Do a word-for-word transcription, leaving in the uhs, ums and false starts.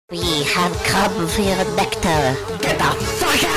We have come for your nectar. Get the fuck out!